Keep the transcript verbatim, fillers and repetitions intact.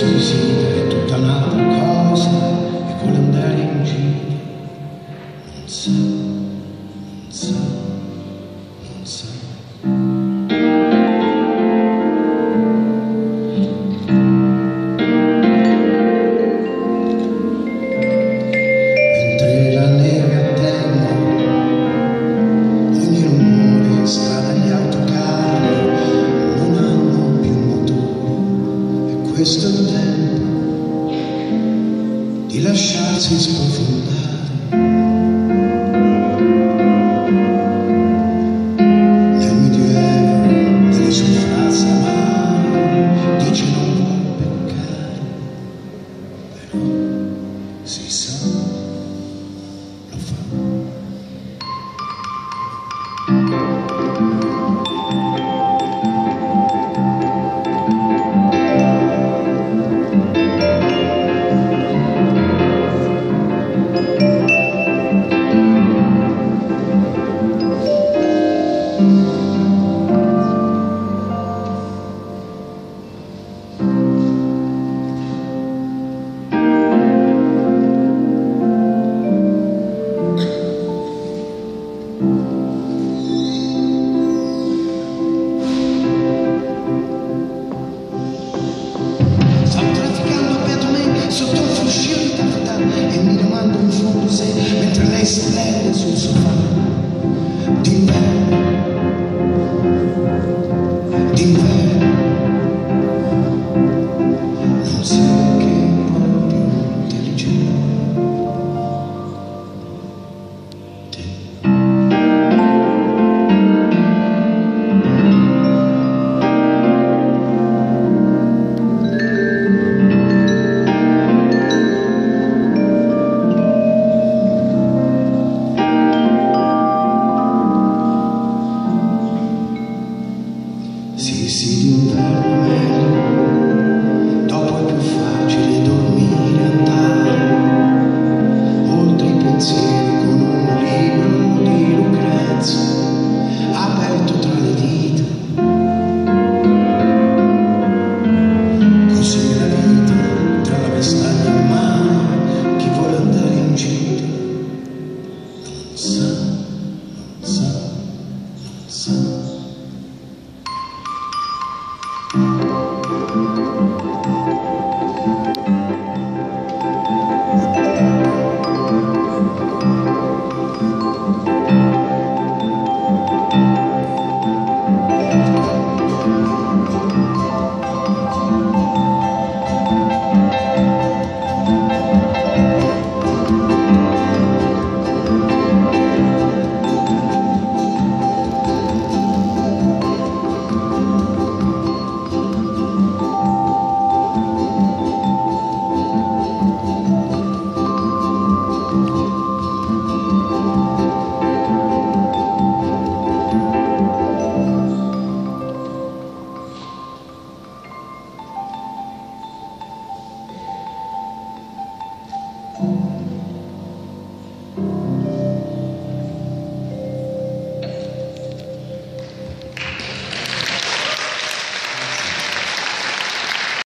squisita è tutta un'altra cosa, e vuole andare in giro, non sa, non sa, non sa. Mentre la neve attende, ogni rumore in strada, gli autocarri non hanno più motore, e questo è il tempo di lasciarsi sprofondare. Nel medioevo delle sue frasi amare, dice non vuol peccare, però si sa, lo fa. Sotto un fruscio di tartare, e mi domando in fondo se mentre lei splende sul suo